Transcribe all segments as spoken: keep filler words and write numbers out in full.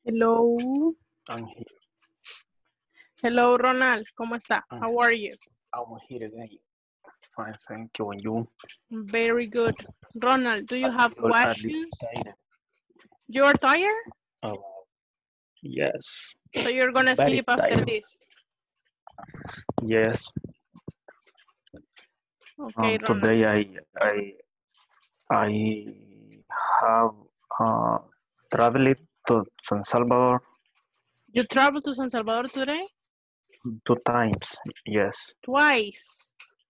Hello. I'm here. Hello, Ronald. ¿Cómo está? I'm, How are you? I'm here again. Fine, thank you. And you? Very good. Ronald, do you A have little, a little questions? tired. You are tired? Oh, yes. So you're gonna Very sleep after tired. this? Yes. Okay, Um, Ronald. today I I I have uh, traveled to San Salvador You traveled to San Salvador today? two times. Yes, Twice.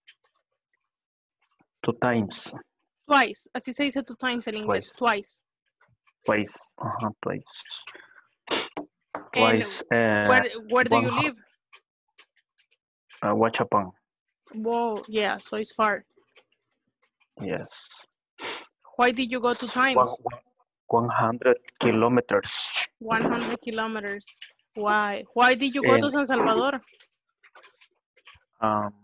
two times. Twice. Así se dice two times en inglés. Twice. Twice. Twice. Uh-huh, twice. And Twice. Uh, where where do one you live? uh, Huachapán. Whoa, yeah, so it's far. Yes. Why did you go two times? One, one, one hundred kilometers. one hundred kilometers. Why? Why did you go And, to San Salvador? um,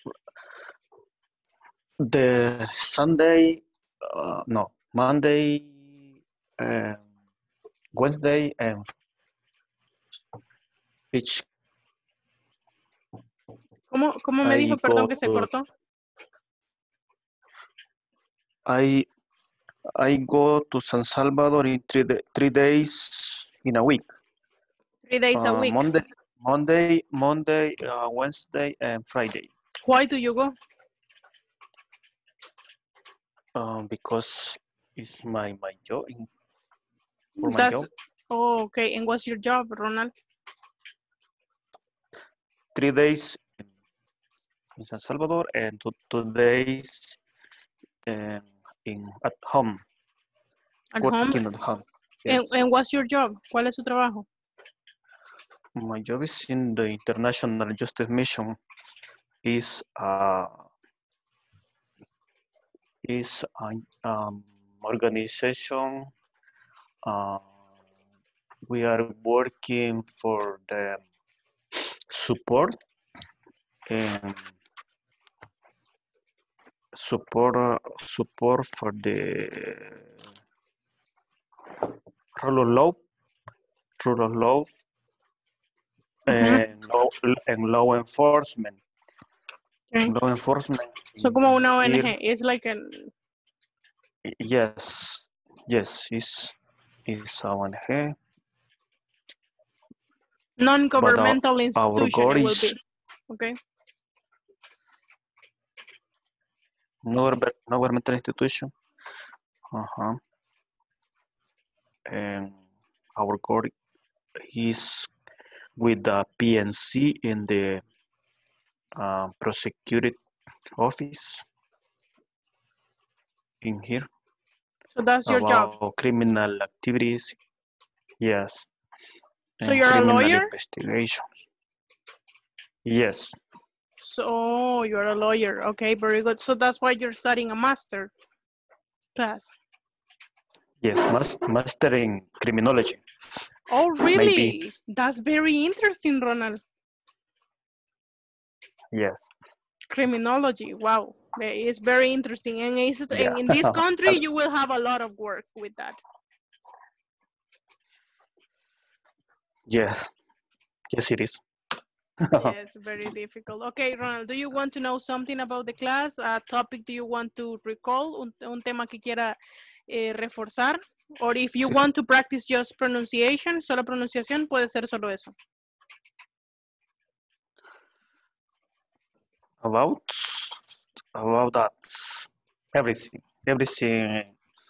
the Sunday, uh, no, Monday, uh, Wednesday, and each ¿Cómo, cómo me I dijo, go perdón, que se to, cortó? I I go to San Salvador in three three days in a week. Three days a Uh, week. Monday, Monday, Monday, uh, Wednesday, and Friday. Why do you go? Um, because it's my my job. For my That's job, oh, okay. And what's your job, Ronald? three days in, in San Salvador and two, two days um, in at home. At home. Working at home. And, Yes. and what's your job? ¿Cuál es su trabajo? My job is in the International Justice Mission. Is uh, is an um, organization. Uh, we are working for the support and support uh, support for the rule of law, rule of law, Uh-huh. and law and law enforcement. Okay. Law enforcement. So como una O N Here, G. It's like an yes, yes, is is O N G. non-governmental But our, our institution. goal It will is be. Okay. no no governmental institution. Uh-huh. And our goal is with the P N C in the uh, prosecuted office in here. So that's your job. About criminal activities. Yes. So And you're a criminal lawyer? investigations. Yes. So you're a lawyer. Okay, very good. So that's why you're studying a master class. Yes, master in criminology. Oh, really? Maybe. That's very interesting, Ronald. Yes. Criminology. Wow. It's very interesting. And is it, Yeah. in this country, you will have a lot of work with that. Yes. Yes, it is. Yeah, it's very difficult. Okay, Ronald, do you want to know something about the class? A topic do you want to recall? Un, un tema que quiera eh, reforzar? Or if you Sí. want to practice just pronunciation, solo pronunciación, puede ser solo eso. About about that everything everything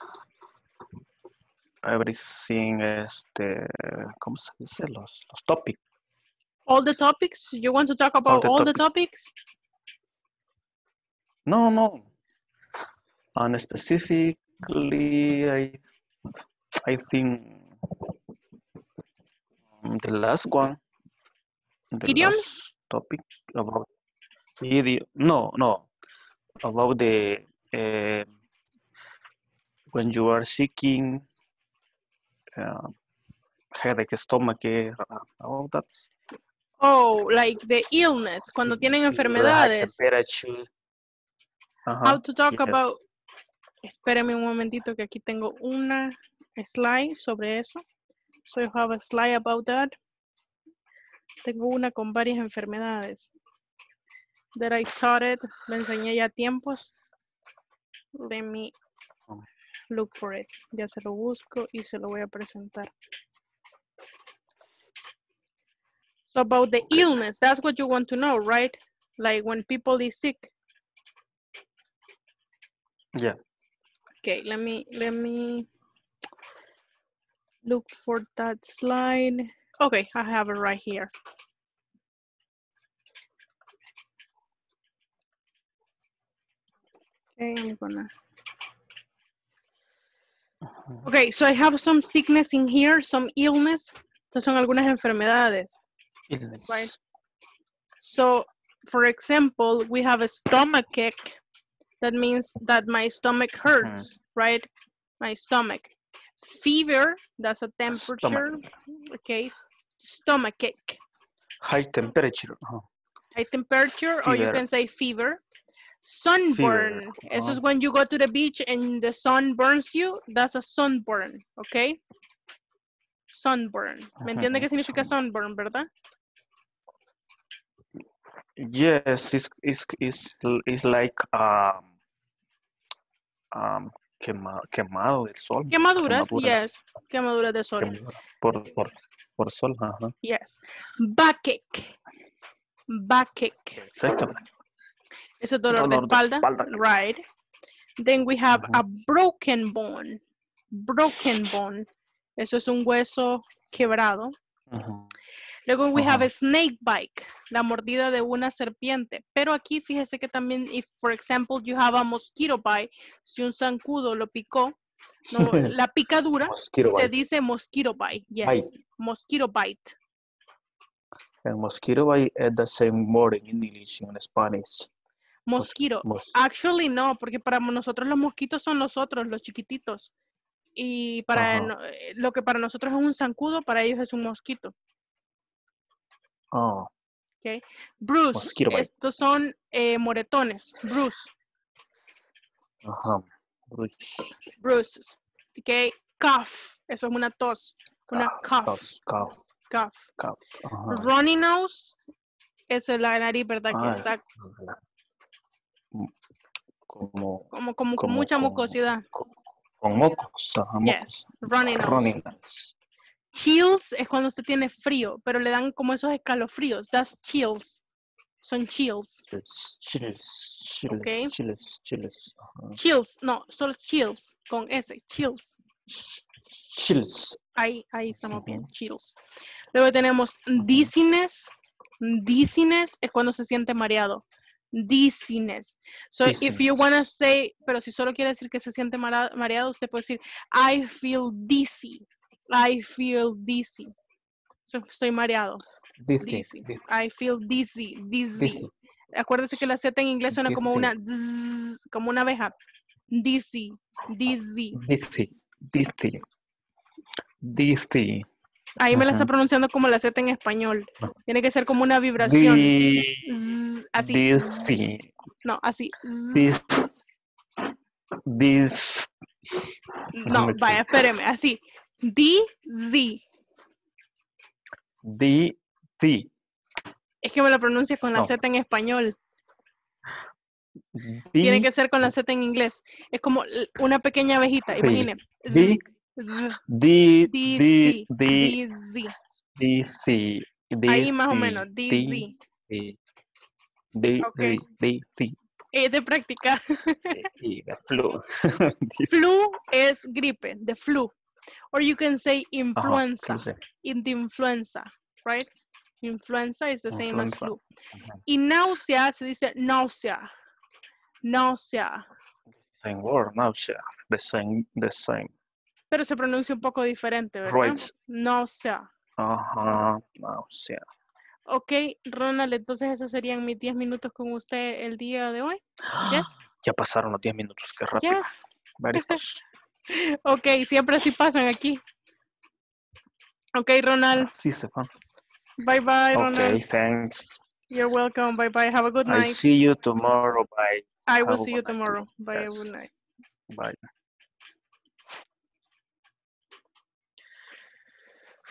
everything este ¿cómo se dice? los los topics. All the topics? You want to talk about all the, all all the topics? the topics? No, no. And specifically, I I think the last one, the Idioms? last topic about idiom. No, no, about the uh, when you are seeking uh, headache, stomach, all that. Oh, like the illness, cuando tienen enfermedades. Temperature. Uh-huh. How to talk Yes. about. Espérame un momentito que aquí tengo una slide sobre eso. So I have a slide about that. Tengo una con varias enfermedades. That I taught it. La enseñé ya a tiempos. Let me look for it. Ya se lo busco y se lo voy a presentar. So about the illness, that's what you want to know, right? Like when people is sick. Yeah. Okay, let me let me look for that slide. Okay, I have it right here. Okay, I'm gonna. Okay, so I have some sickness in here, some illness. Estas son algunas enfermedades, Illness. right? So, for example, we have a stomach ache. That means that my stomach hurts, mm-hmm. right? My stomach. Fever, that's a temperature. Stomach. Okay. Stomach ache. High temperature. Uh-huh. High temperature, fever. Or you can say fever. Sunburn. Fever. Uh-huh. Eso es when you go to the beach and the sun burns you. That's a sunburn, okay? Sunburn. ¿Me entiende uh-huh. qué significa sunburn, verdad? Yes, it's, it's, it's, it's like um, um, quema, quemado del sol. Quemaduras, yes. Quemaduras de sol. Quemadura. Por, por, por sol, uh-huh. Yes. Backache. Backache. Second. Eso es dolor, dolor de, espalda. de espalda. Right. Then we have uh-huh. a broken bone. Broken bone. Eso es un hueso quebrado. Uh-huh. Luego we uh-huh. have a snake bite, la mordida de una serpiente. Pero aquí fíjese que también, if for example you have a mosquito bite, si un zancudo lo picó, no, la picadura se bite. Dice mosquito bite. Yes, bite. Mosquito bite. And mosquito bite is the same word in English and Spanish. Mosquito. Mos Actually no, porque para nosotros los mosquitos son los otros, los chiquititos. Y para uh-huh. no, lo que para nosotros es un zancudo, para ellos es un mosquito. Oh. Okay. Bruce. Estos son eh, moretones. Bruce. Ajá. Uh-huh. Bruce. Bruce. Okay. Cough. Eso es una tos. Una cough. Cough. Cough. Cough. Cough. Uh-huh. Runny nose. Es la nariz, ¿verdad? Ah, que está. Es... Como, como, como, con mucha con, mucosidad. Con, con mocos. Ajá, yes. Mocos. Runny nose. Runny nose. Chills es cuando usted tiene frío, pero le dan como esos escalofríos. That's chills. Son chills. Chills, chills, chills, okay. chills, chills. Uh-huh. Chills, no, solo chills, con S, chills. Chills. Ahí, ahí estamos uh-huh. bien, chills. Luego tenemos dizziness. Dizziness es cuando se siente mareado. Dizziness. So dizziness. If you want to say, pero si solo quiere decir que se siente mareado, usted puede decir, I feel dizzy. I feel dizzy. So, estoy mareado. Dizzy. Dizzy. Dizzy. I feel dizzy. Dizzy. Dizzy. Acuérdese que la Z en inglés suena dizzy. Como una zzz, como una abeja. Dizzy. Dizzy. Dizzy. Dizzy. Dizzy. Ahí uh-huh. me la está pronunciando como la Z en español. Tiene que ser como una vibración. Di zzz, así. Dizzy. No, así. This. This. No, vaya, espéreme, así. D-Z. D-Z. Es que me lo pronuncia con la no. Z en español. D Tiene que ser con la Z en inglés. Es como una pequeña abejita, imagine. D D D D D C. Ahí más o menos. D Z. D D D D. Es de practicar. Y de flu. Flu es gripe, the flu. Or you can say influenza. Uh-huh. In the influenza, right? Influenza is the influenza. Same as flu. Uh-huh. Y náusea se dice náusea. Náusea. Same word, náusea. The same, the same. Pero se pronuncia un poco diferente, ¿verdad? Right. Náusea. Ajá, uh-huh. Náusea. Ok, Ronald, entonces esos serían mis diez minutos con usted el día de hoy. ¿Yes? Ya pasaron los diez minutos, qué rápido. Yes. Very fast. Ok, siempre así pasan aquí. Ok, Ronald. Sí, se van. Bye bye, okay, Ronald. Okay, thanks. You're welcome. Bye bye. Have a good night. I'll see you tomorrow. Bye. I will see you tomorrow. Bye. Yes. Good night. Bye.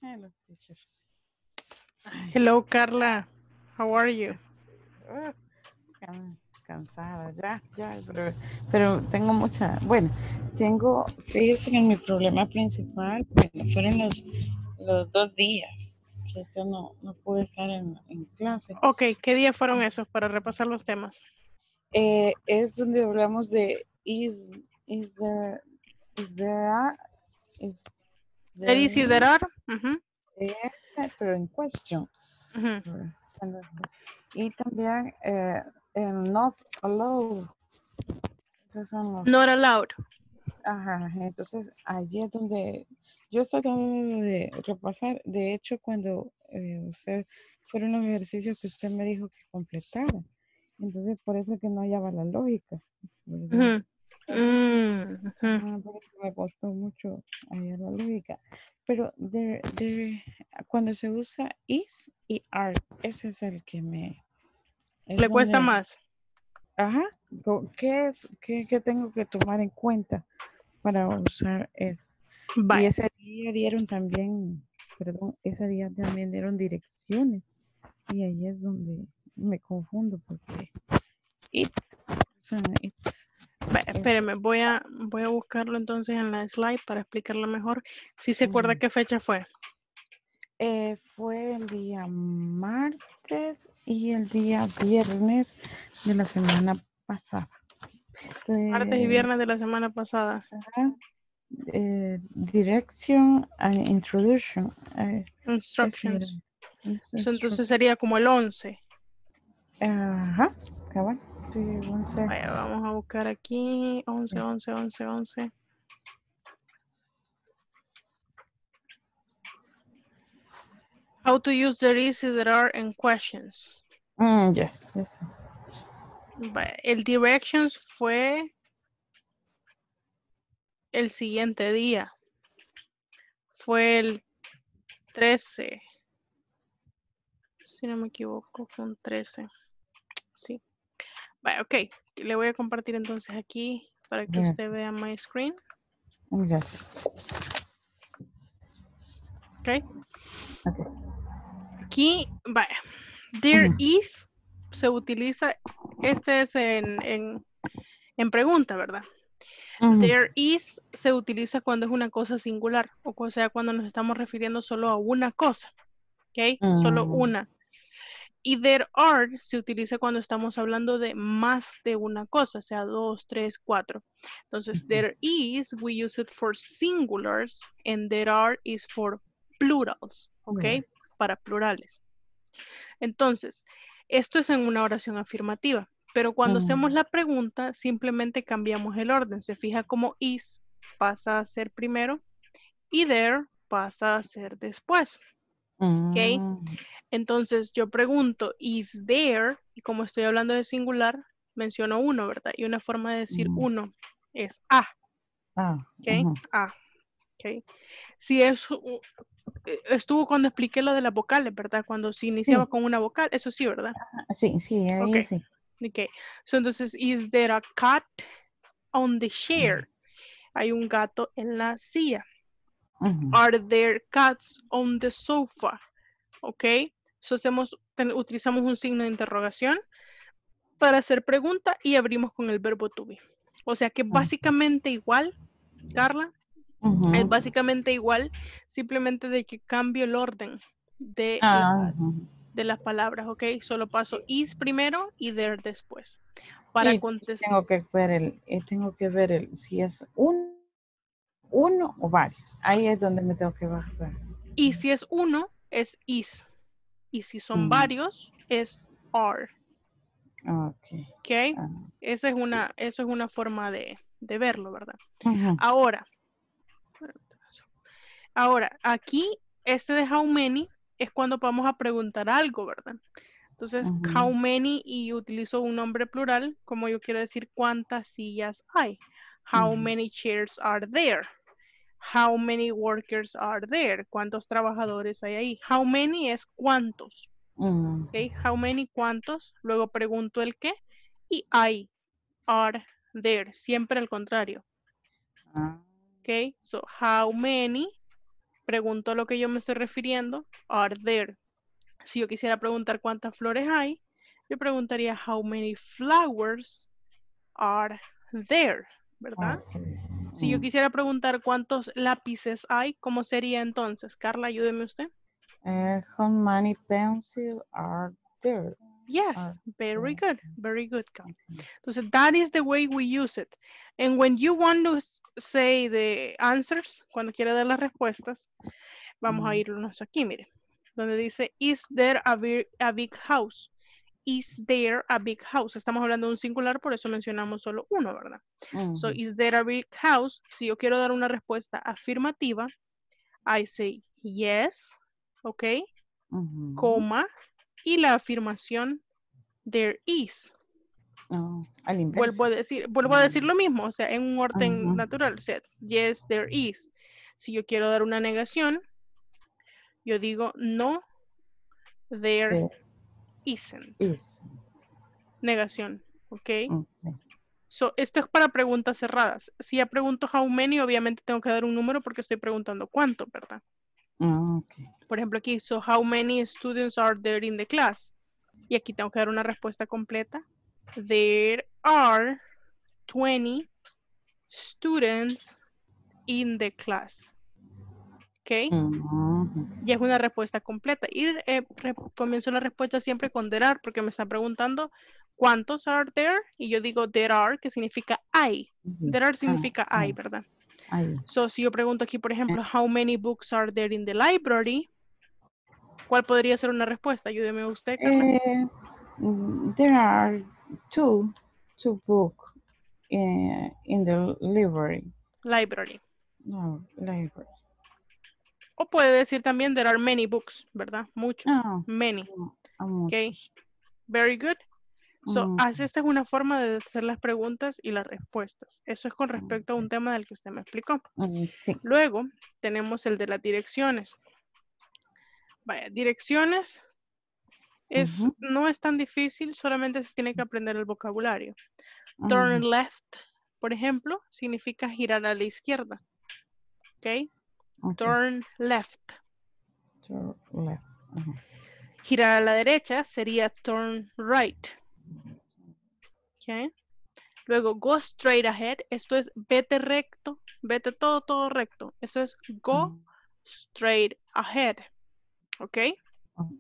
Hello, teacher. Hello, Carla. How are you? Uh, can, cansada, ya, ya, pero, pero tengo mucha, bueno, tengo, fíjense que mi problema principal, bueno, fueron los, los dos días que yo no, no pude estar en, en clase. Ok, ¿qué días fueron esos para repasar los temas? Eh, es donde hablamos de is, is there, is there a, is there, there is, there are. Uh-huh. Ese, pero en question. Uh-huh. Y también eh, el not allowed. Esos son los... Not allowed. Ajá, entonces allí es donde yo estoy tratando de repasar. De hecho, cuando eh, usted fueron los ejercicios que usted me dijo que completara. Entonces, por eso es que no hallaba la lógica. Uh-huh. Mm, uh-huh. Me costó mucho hallar la lógica. Pero there, there, cuando se usa is y are, ese es el que me... Es ¿Le cuesta donde, más? Ajá. ¿Qué, es, qué, ¿Qué tengo que tomar en cuenta para usar eso? Bye. Y ese día dieron también, perdón, ese día también dieron direcciones. Y ahí es donde me confundo porque it, o sea, it, Vale, espéreme, voy a, voy a buscarlo entonces en la slide para explicarlo mejor. ¿Sí se acuerda uh-huh. qué fecha fue? Eh, fue el día martes y el día viernes de la semana pasada. Eh, martes y viernes de la semana pasada. Uh-huh. Eh, direction and introduction. Eh, Instructions. Eso entonces sería como el once. Ajá, cabal. Sí, once. Vaya, vamos a buscar aquí once, once, once, once. How to use there is, there are, and questions. Mm, yes, yes. Vaya, el directions fue el siguiente día. Fue el trece. Si no me equivoco, fue un trece. Sí. Vale, ok. Le voy a compartir entonces aquí para que Gracias. Usted vea my screen. Gracias. Ok. okay. Aquí, vale. There uh-huh. is se utiliza, este es en, en, en pregunta, ¿verdad? Uh-huh. There is se utiliza cuando es una cosa singular, o sea, cuando nos estamos refiriendo solo a una cosa. ¿Ok? Uh-huh. Solo una. Y there are se utiliza cuando estamos hablando de más de una cosa, o sea, dos, tres, cuatro. Entonces, uh-huh. There is, we use it for singulars, and there are is for plurals, ¿ok? Uh-huh. Para plurales. Entonces, esto es en una oración afirmativa, pero cuando uh-huh. hacemos la pregunta, simplemente cambiamos el orden. Se fija como is pasa a ser primero y there pasa a ser después. ¿Ok? Uh-huh. Entonces yo pregunto, is there, y como estoy hablando de singular, menciono uno, ¿verdad? Y una forma de decir uh-huh. uno es a. Ah, ¿Ok? Uh-huh. A. ¿Ok? Si es, estuvo cuando expliqué lo de las vocales, ¿verdad? Cuando se iniciaba sí. con una vocal, eso sí, ¿verdad? Sí, sí, ahí okay. sí. Ok. So, entonces, is there a cat on the chair? Uh-huh. Hay un gato en la silla. Uh-huh. Are there cats on the sofa? Ok, so hacemos, ten, utilizamos un signo de interrogación para hacer pregunta y abrimos con el verbo to be. O sea que básicamente igual, Carla, uh-huh. es básicamente igual, simplemente de que cambio el orden de, uh-huh. las, de las palabras, ok. Solo paso is primero y there después. Para y contestar. Tengo que ver el, tengo que ver el, si es un, uno o varios. Ahí es donde me tengo que basar. Y si es uno, es is. Y si son uh-huh. varios, es are. Okay. Okay. Uh-huh. Esa es una, eso es una forma de, de verlo, ¿verdad? Uh-huh. Ahora, ahora, aquí, este de how many es cuando vamos a preguntar algo, ¿verdad? Entonces, uh-huh. how many, y utilizo un nombre plural, como yo quiero decir cuántas sillas hay. How uh-huh. many chairs are there? How many workers are there? ¿Cuántos trabajadores hay ahí? How many es cuántos. Uh-huh. Okay. How many, cuántos. Luego pregunto el qué. Y hay, are there, siempre al contrario. Uh-huh. Ok, so how many pregunto a lo que yo me estoy refiriendo, are there. Si yo quisiera preguntar cuántas flores hay, yo preguntaría how many flowers are there, ¿verdad? Okay. Si yo quisiera preguntar cuántos lápices hay, ¿cómo sería entonces? Carla, ayúdeme usted. Uh, how many pencils are there? Yes, Are very there? good, very good, Carla. Okay. Entonces, that is the way we use it. And when you want to say the answers, cuando quiere dar las respuestas, vamos mm. a irnos aquí, mire, donde dice, is there a big, a big house? Is there a big house? Estamos hablando de un singular, por eso mencionamos solo uno, ¿verdad? Mm-hmm. So, is there a big house? Si yo quiero dar una respuesta afirmativa, I say yes, ¿ok? Mm-hmm. Coma, y la afirmación, there is. Oh, vuelvo a decir, vuelvo mm. a decir lo mismo, o sea, en un orden uh-huh. natural, o sea, yes, there is. Si yo quiero dar una negación, yo digo no, there, there isn't. isn't. Negación, ¿ok? Okay. So, esto es para preguntas cerradas. Si ya pregunto how many, obviamente tengo que dar un número porque estoy preguntando cuánto, ¿verdad? Uh, okay. Por ejemplo, aquí, so how many students are there in the class? Y aquí tengo que dar una respuesta completa. There are twenty students in the class. ¿Ok? Uh-huh. Y es una respuesta completa. Y eh, comienzo la respuesta siempre con there are, porque me está preguntando cuántos are there. Y yo digo there are, que significa hay. Uh-huh. There are significa uh-huh. hay, ¿verdad? Hay. So, si yo pregunto aquí, por ejemplo, how many books are there in the library? ¿Cuál podría ser una respuesta? Ayúdeme usted, Carla. Eh, there are two, two books in, in the library. Library. No, library. O puede decir también there are many books, ¿verdad? Muchos. Oh, many. Oh, ok. Very good. So, mm. así esta es una forma de hacer las preguntas y las respuestas. Eso es con respecto a un tema del que usted me explicó. Mm, sí. Luego, tenemos el de las direcciones. Vaya, direcciones es, uh-huh. no es tan difícil, solamente se tiene que aprender el vocabulario. Uh-huh. Turn left, por ejemplo, significa girar a la izquierda. ¿Ok? Okay. Turn left. Turn left. Uh-huh. Girar a la derecha sería turn right. Okay. Luego, go straight ahead. Esto es vete recto. Vete todo, todo recto. Eso es go uh-huh. straight ahead. ¿Ok? Ok.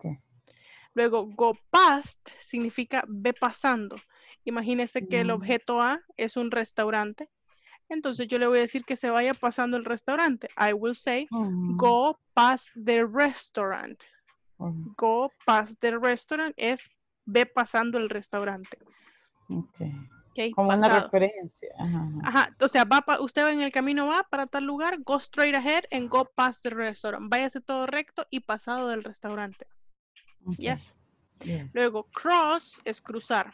Luego, go past significa ve pasando. Imagínese uh-huh. que el objeto A es un restaurante. Entonces yo le voy a decir que se vaya pasando el restaurante. I will say, uh-huh. go past the restaurant. Uh-huh. Go past the restaurant es ve pasando el restaurante. Okay. Okay, como pasado. Una referencia. Ajá. Ajá. O sea, va pa, usted va en el camino, va para tal lugar, go straight ahead and go past the restaurant. Váyase todo recto y pasado del restaurante. Okay. Yes. Yes. Luego, cross es cruzar.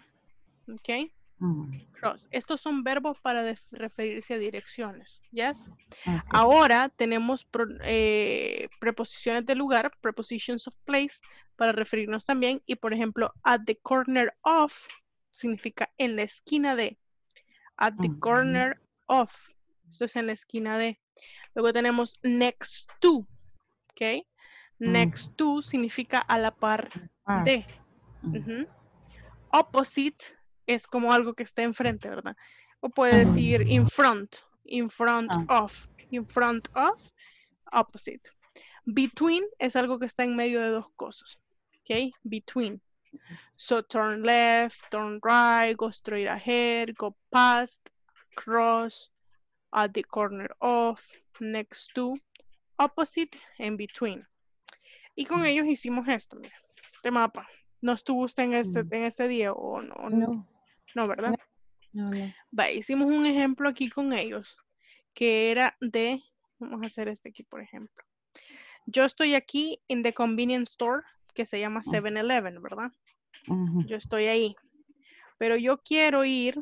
Ok. Cross. Estos son verbos para referirse a direcciones. Yes. Okay. Ahora tenemos pro, eh, preposiciones de lugar, prepositions of place, para referirnos también. Y por ejemplo, at the corner of significa en la esquina de. At the uh-huh. corner of. Esto es en la esquina de. Luego tenemos next to. Ok. Next uh-huh. to significa a la par uh-huh. de. Uh-huh. Opposite es como algo que está enfrente, ¿verdad? O puede decir in front, in front uh-huh. of, in front of, opposite. Between es algo que está en medio de dos cosas, ¿ok? Between. So turn left, turn right, go straight ahead, go past, cross, at the corner of, next to, opposite, and between. Y con ellos hicimos esto, mira, este mapa. ¿No estuvo usted en este, en este día o no? No. No, ¿verdad? No, no. Va, hicimos un ejemplo aquí con ellos, que era de, vamos a hacer este aquí, por ejemplo. Yo estoy aquí en the convenience store, que se llama seven eleven, ¿verdad? Uh-huh. Yo estoy ahí. Pero yo quiero ir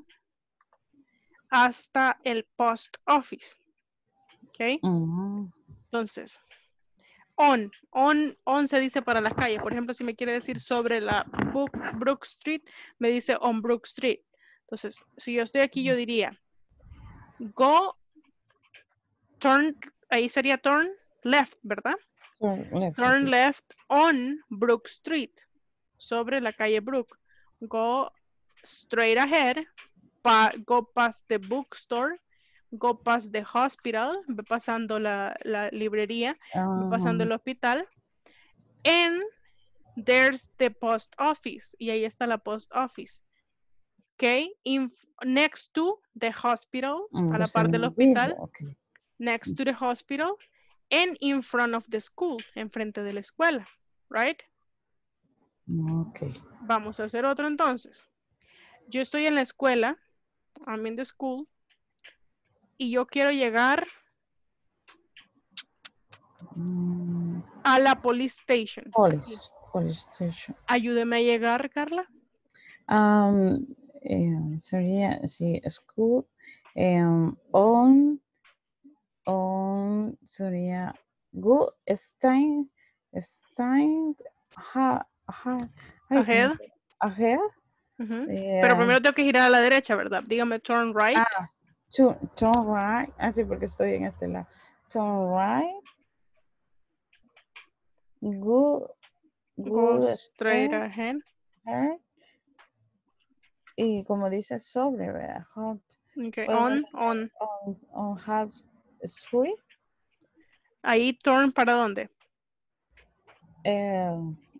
hasta el post office. ¿Ok? Uh-huh. Entonces, on, on, on se dice para las calles. Por ejemplo, si me quiere decir sobre la Brook, Brook Street, me dice on Brook Street. Entonces, si yo estoy aquí, yo diría, go, turn, ahí sería turn, left, ¿verdad? Turn left. Turn sí. left on Brook Street, sobre la calle Brook. Go straight ahead, pa go past the bookstore, go past the hospital, ve pasando la, la librería, ve pasando el hospital, and there's the post office, y ahí está la post office. Okay, in, next to the hospital, Mm, a la par del hospital, okay. next to the hospital, and in front of the school, enfrente de la escuela, right? Okay. Vamos a hacer otro entonces. Yo estoy en la escuela, I'm in the school, y yo quiero llegar Mm, a la police station. police, police station. Ayúdeme a llegar, Carla. Um, eh, sería, sí, school, um, on, on, sería, good, Stein, Stein, ha, ha, ay, ¿cómo Ahead. se- ahead. Uh -huh. Yeah. Pero primero tengo que girar a la derecha, ¿verdad? Dígame turn right. Ah, turn, turn right, así porque estoy en este lado. Turn right, good, Go good, straight Stein, ahead. ahead. Y como dice sobre, ¿verdad? Hot. Okay, on, on. On, on Half Street. Ahí turn para dónde? Eh,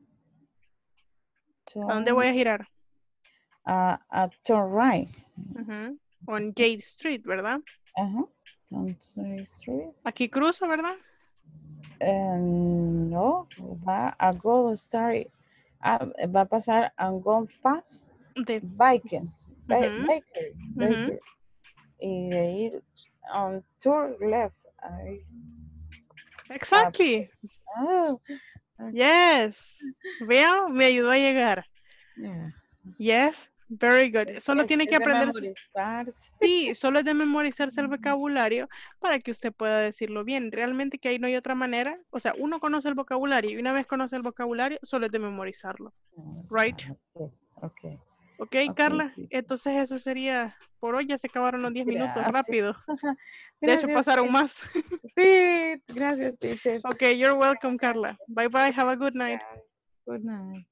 ¿A dónde voy a girar? A, a turn right. Uh -huh. On Gate Street, ¿verdad? Ajá. On Street. Aquí cruzo, ¿verdad? Eh, no, va a Gold Star. Ah, va a pasar a Gold Pass. De... Biking. Uh -huh. Baker. Baker. Uh -huh. Y de ahí on turn left. Ahí. Exactly. Ah, yes. Veo, me ayudó a llegar. Yeah. Yes. Very good. Solo es, tiene es que aprender. Memorizarse. Sí, solo es de memorizarse el vocabulario para que usted pueda decirlo bien. Realmente que ahí no hay otra manera. O sea, uno conoce el vocabulario y una vez conoce el vocabulario, solo es de memorizarlo. Right? Okay. Okay. Ok, Carla. Okay. Entonces eso sería por hoy. Ya se acabaron los diez minutos. Rápido. De hecho, pasaron más. Sí, gracias, teacher. Ok, you're welcome, Carla. Bye bye. Have a good night. Good night.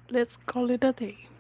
let's call it a day.